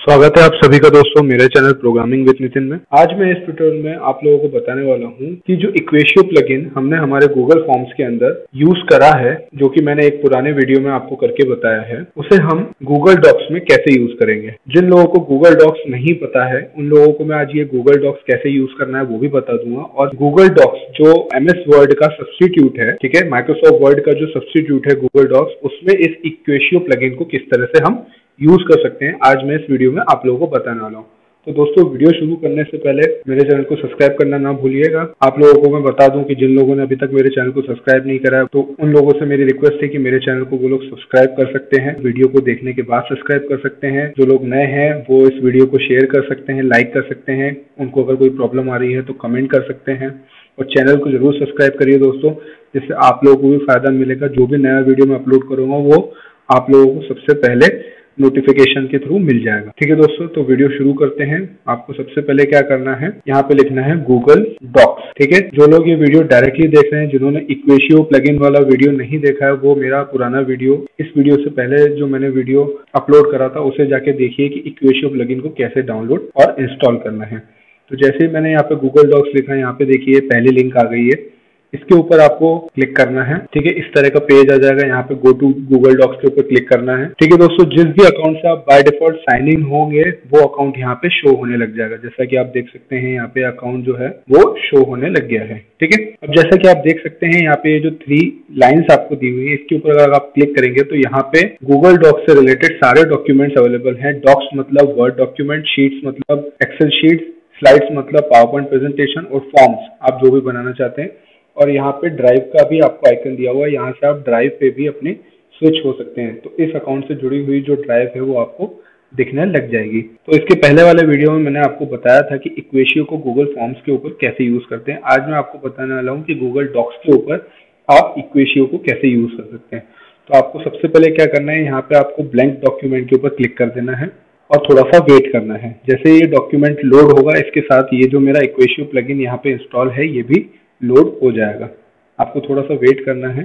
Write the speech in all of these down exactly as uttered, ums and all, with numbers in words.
स्वागत है आप सभी का दोस्तों मेरे चैनल प्रोग्रामिंग विद नितिन में। आज मैं इस ट्यूटोरियल में आप लोगों को बताने वाला हूं कि जो इक्वेशियो प्लगइन हमने हमारे गूगल फॉर्म्स के अंदर यूज करा है, जो कि मैंने एक पुराने वीडियो में आपको करके बताया है, उसे हम गूगल डॉक्स में कैसे यूज करेंगे। जिन लोगों को गूगल डॉक्स नहीं पता है उन लोगों को मैं आज ये गूगल डॉक्स कैसे यूज करना है वो भी बता दूंगा। और गूगल डॉक्स जो एम एस वर्ड का सब्स्टिट्यूट है, ठीक है, माइक्रोसॉफ्ट वर्ड का जो सब्स्टिट्यूट है गूगल डॉक्स, उसमें इस इक्वेशियो प्लगइन को किस तरह से हम यूज कर सकते हैं आज मैं इस वीडियो में आप लोगों को बताने वाला हूँ। तो दोस्तों वीडियो शुरू करने से पहले मेरे चैनल को सब्सक्राइब करना ना भूलिएगा। आप लोगों को मैं बता दूं कि जिन लोगों ने अभी तक मेरे चैनल को सब्सक्राइब नहीं करा है तो उन लोगों से मेरी रिक्वेस्ट है कि मेरे चैनल को वो लोग सब्सक्राइब कर सकते हैं, वीडियो को देखने के बाद सब्सक्राइब कर सकते हैं। जो लोग नए हैं वो इस वीडियो को शेयर कर सकते हैं, लाइक कर सकते हैं। उनको अगर कोई प्रॉब्लम आ रही है तो कमेंट कर सकते हैं और चैनल को जरूर सब्सक्राइब करिए दोस्तों, जिससे आप लोगों को भी फायदा मिलेगा। जो भी नया वीडियो मैं अपलोड करूंगा वो आप लोगों को सबसे पहले नोटिफिकेशन के थ्रू मिल जाएगा। ठीक है दोस्तों, तो वीडियो शुरू करते हैं। आपको सबसे पहले क्या करना है, यहाँ पे लिखना है गूगल डॉक्स। ठीक है, जो लोग ये वीडियो डायरेक्टली देख रहे हैं, जिन्होंने इक्वेशियो प्लगइन वाला वीडियो नहीं देखा है, वो मेरा पुराना वीडियो, इस वीडियो से पहले जो मैंने वीडियो अपलोड करा था उसे जाके देखिए कि इक्वेशियो प्लगइन को कैसे डाउनलोड और इंस्टॉल करना है। तो जैसे ही मैंने यहाँ पे गूगल डॉक्स लिखा है, यहाँ पे देखिए पहली लिंक आ गई है, इसके ऊपर आपको क्लिक करना है। ठीक है, इस तरह का पेज आ जाएगा। यहाँ पे गो टू गूगल डॉक्स के ऊपर क्लिक करना है। ठीक है दोस्तों, जिस भी अकाउंट से आप बाय डिफॉल्ट साइन इन होंगे वो अकाउंट यहाँ पे शो होने लग जाएगा। जैसा कि आप देख सकते हैं यहाँ पे अकाउंट जो है वो शो होने लग गया है। ठीक है, अब जैसा कि आप देख सकते हैं यहाँ पे जो थ्री लाइन्स आपको दी हुई है, इसके ऊपर अगर आप क्लिक करेंगे तो यहाँ पे गूगल डॉक्स से रिलेटेड सारे डॉक्यूमेंट्स अवेलेबल हैं। डॉक्स मतलब वर्ड डॉक्यूमेंट, शीट्स मतलब एक्सेल शीट्स, स्लाइड्स मतलब पावर पॉइंट प्रेजेंटेशन और फॉर्म्स आप जो भी बनाना चाहते हैं। और यहाँ पे ड्राइव का भी आपको आइकन दिया हुआ है, यहाँ से आप ड्राइव पे भी अपने स्विच हो सकते हैं। तो इस अकाउंट से जुड़ी हुई जो ड्राइव है वो आपको दिखने लग जाएगी। तो इसके पहले वाले वीडियो में मैंने आपको बताया था कि इक्वेशियो को गूगल फॉर्म्स के ऊपर कैसे यूज करते हैं। आज मैं आपको बताने वाला हूँ कि गूगल डॉक्स के ऊपर आप इक्वेशियो को कैसे यूज कर सकते हैं। तो आपको सबसे पहले क्या करना है, यहाँ पे आपको ब्लैंक डॉक्यूमेंट के ऊपर क्लिक कर देना है और थोड़ा सा वेट करना है। जैसे ये डॉक्यूमेंट लोड होगा, इसके साथ ये जो मेरा इक्वेशियो प्लगइन यहाँ पे इंस्टॉल है ये भी लोड हो जाएगा। आपको थोड़ा सा वेट करना है।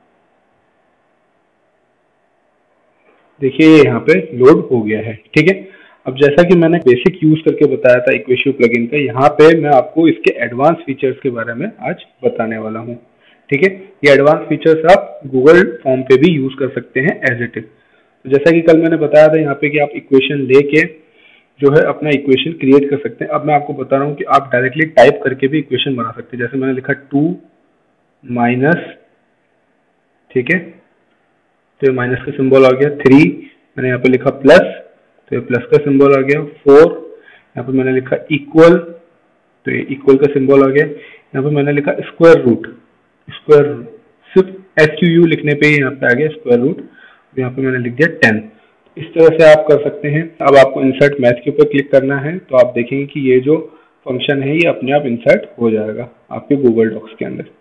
देखिए ये यहाँ पे लोड हो गया है। ठीक है, अब जैसा कि मैंने बेसिक यूज करके बताया था इक्वेशियो प्लगइन का, यहाँ पे मैं आपको इसके एडवांस फीचर्स के बारे में आज बताने वाला हूँ। ठीक है, ये एडवांस फीचर्स आप गूगल फॉर्म पे भी यूज कर सकते हैं एज इट इज। तो जैसा कि कल मैंने बताया था यहाँ पे कि आप इक्वेशन लेके जो है अपना इक्वेशन क्रिएट कर सकते हैं। अब मैं आपको बता रहा हूँ कि आप डायरेक्टली टाइप करके भी इक्वेशन बना सकते हैं। जैसे मैंने लिखा टू माइनस, ठीक है, तो ये माइनस का सिंबल आ गया। थ्री मैंने यहाँ पे लिखा प्लस, तो ये प्लस का सिंबल आ गया। फोर यहाँ पे मैंने लिखा इक्वल, तो ये इक्वल का सिंबल आ गया। यहाँ पे मैंने लिखा स्क्वायर रूट, स्क्वायर सिर्फ एस यू यू लिखने पे ही यहाँ पे आ गया स्क्वायर रूट। यहाँ पे मैंने लिख दिया टेन। इस तरह से आप कर सकते हैं। अब आपको इंसर्ट मैथ के ऊपर क्लिक करना है, तो आप देखेंगे कि ये जो फंक्शन है ये अपने आप इंसर्ट हो जाएगा आपके गूगल डॉक्स के अंदर।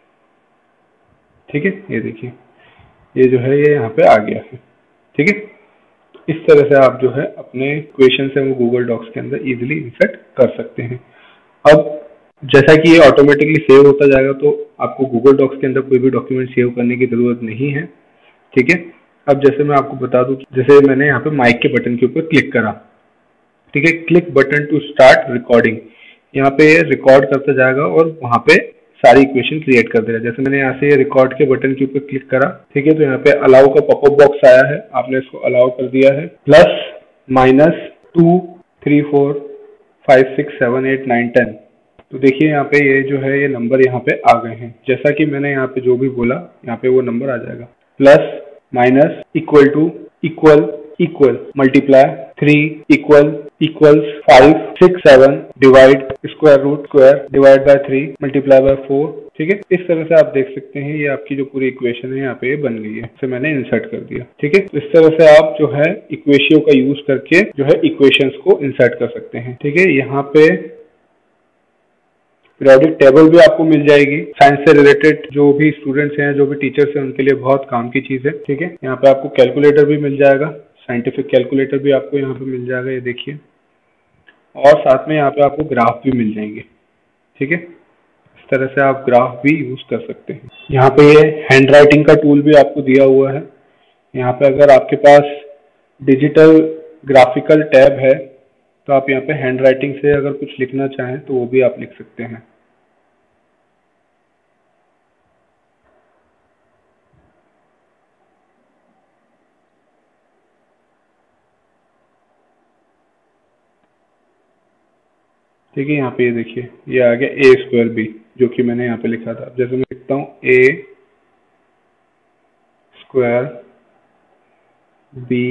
ठीक है, ये देखिए ये जो है ये यहाँ पे आ गया है। ठीक है, इस तरह से आप जो है अपने इक्वेशन से वो गूगल डॉक्स के अंदर इजीली इंसर्ट कर सकते हैं। अब जैसा कि ये ऑटोमेटिकली सेव होता जाएगा तो आपको गूगल डॉक्स के अंदर कोई भी डॉक्यूमेंट सेव करने की जरूरत नहीं है। ठीक है, अब जैसे मैं आपको बता दूं, जैसे मैंने यहाँ पे माइक के बटन के ऊपर क्लिक करा, ठीक है, click button to start recording, यहाँ पे रिकॉर्ड करता जाएगा और वहां पे सारी इक्वेशन क्रिएट कर देगा। जैसे मैंने यहाँ से रिकॉर्ड के बटन के ऊपर क्लिक करा, ठीक है, तो यहाँ पे अलाउ का पॉपअप बॉक्स आया है, आपने इसको अलाउ कर दिया है। Plus minus two three four five six seven eight nine ten, तो देखिए यहाँ पे ये जो है ये नंबर यहाँ पे आ गए हैं। जैसा कि मैंने यहाँ पे जो भी बोला यहाँ पे वो नंबर आ जाएगा। Plus minus equal to equal equal multiply three equal equals five six seven divide square root square divide by three multiply by four. ठीक है, इस तरह से आप देख सकते हैं ये आपकी जो पूरी इक्वेशन है यहाँ पे बन गई है। इसे मैंने इंसर्ट कर दिया। ठीक है, तो इस तरह से आप जो है इक्वेशियो का यूज करके जो है इक्वेशंस को इंसर्ट कर सकते हैं। ठीक है, यहाँ पे पीरियोडिक टेबल भी आपको मिल जाएगी। साइंस से रिलेटेड जो भी स्टूडेंट्स हैं, जो भी टीचर्स हैं, उनके लिए बहुत काम की चीज है। ठीक है, यहाँ पे आपको कैलकुलेटर भी मिल जाएगा, साइंटिफिक कैलकुलेटर भी आपको यहाँ पे मिल जाएगा, ये देखिए। और साथ में यहाँ पे आपको ग्राफ भी मिल जाएंगे। ठीक है, इस तरह से आप ग्राफ भी यूज कर सकते हैं। यहाँ पे ये हैंड राइटिंग का टूल भी आपको दिया हुआ है। यहाँ पे अगर आपके पास डिजिटल ग्राफिकल टैब है, तो आप यहाँ पे हैंड राइटिंग से अगर कुछ लिखना चाहें तो वो भी आप लिख सकते हैं। ठीक है, यहाँ पे ये देखिए ये आ गया ए स्क्वायर बी, जो कि मैंने यहाँ पे लिखा था। जैसे मैं लिखता हूँ ए स्क्वायर बी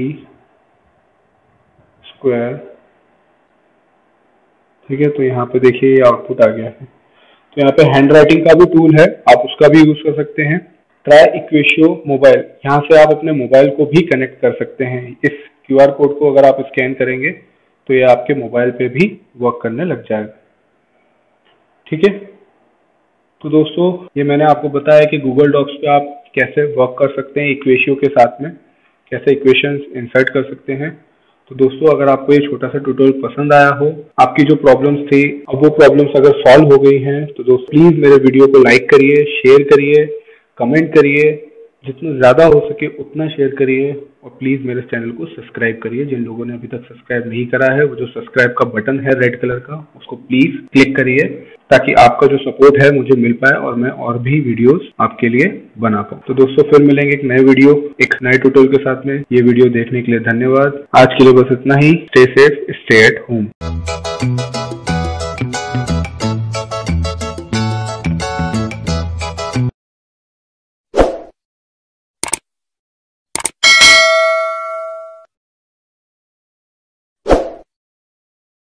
स्क्वायर, ठीक है, तो यहाँ पे देखिए ये आउटपुट आ गया है। तो यहाँ पे हैंड राइटिंग का भी टूल है, आप उसका भी यूज कर सकते हैं। ट्राई इक्वेशियो मोबाइल, यहाँ से आप अपने मोबाइल को भी कनेक्ट कर सकते हैं। इस क्यूआर कोड को अगर आप स्कैन करेंगे तो ये आपके मोबाइल पे भी वर्क करने लग जाएगा। ठीक है, तो दोस्तों ये मैंने आपको बताया कि गूगल डॉक्स पे आप कैसे वर्क कर सकते हैं इक्वेशियो के साथ में, कैसे इक्वेशंस इंसर्ट कर सकते हैं। तो दोस्तों अगर आपको ये छोटा सा ट्यूटोरियल पसंद आया हो, आपकी जो प्रॉब्लम्स थी अब वो प्रॉब्लम्स अगर सॉल्व हो गई हैं, तो दोस्तों प्लीज मेरे वीडियो को लाइक करिए, शेयर करिए, कमेंट करिए, जितना ज़्यादा हो सके उतना शेयर करिए, और प्लीज़ मेरे चैनल को सब्सक्राइब करिए। जिन लोगों ने अभी तक सब्सक्राइब नहीं करा है, वो जो सब्सक्राइब का बटन है रेड कलर का, उसको प्लीज़ क्लिक करिए, ताकि आपका जो सपोर्ट है मुझे मिल पाए और मैं और भी वीडियोस आपके लिए बना पाऊँ। तो दोस्तों फिर मिलेंगे एक नए वीडियो, एक नए ट्यूटोरियल के साथ में। ये वीडियो देखने के लिए धन्यवाद। आज के लिए बस इतना ही। Stay safe, stay at home.